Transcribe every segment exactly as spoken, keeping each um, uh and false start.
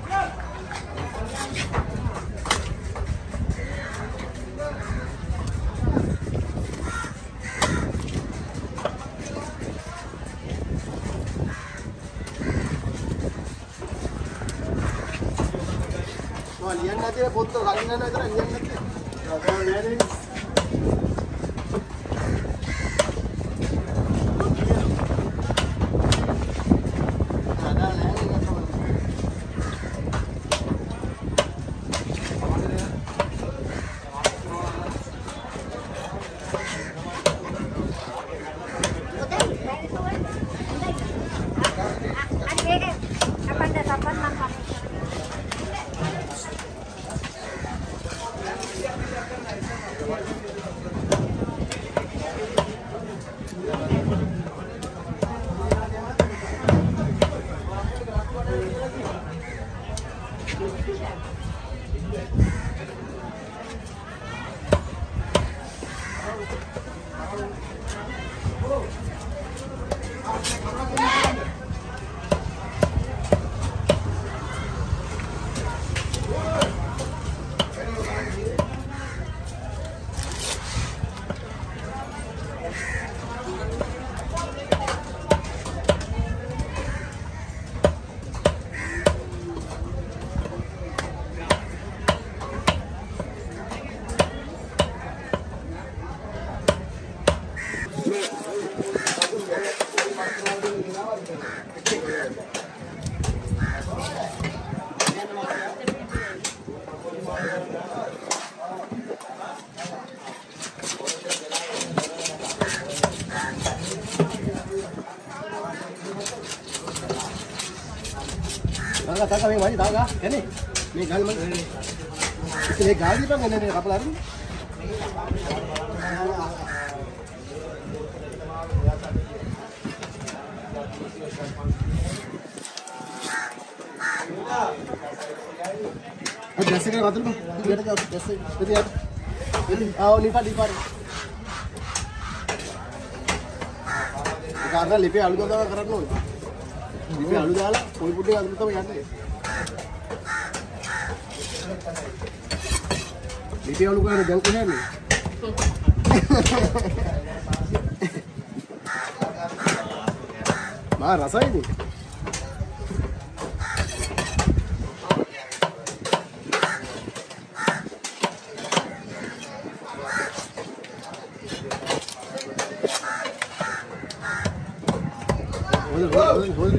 lihat nanti foto kali mana itu lihat nanti. Kalau lihat ini. Ada lihat ini apa? Apa ada dapat makan? Taga taga මේ වයි taga එනේ මේ ගල් මන් මේ ගල් දීපන් එනේ මේ කපලා අරින්න අද දැස් එක වතුර බං ඊට ගාව දැස් එක ඉතින් ඉතින් ආව ලිපා ලිපා ගාන ලිපේ අලු ගාව කරන්න ඕනේ ලිපේ අලු දාලා පොයි පුඩේ අලු තමයි යන්නේ ලිපේ අලු කරන්නේ දැන් කොහේ යන්නේ මා රසයිනේ hold hold hold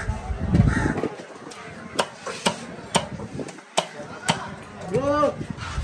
Go!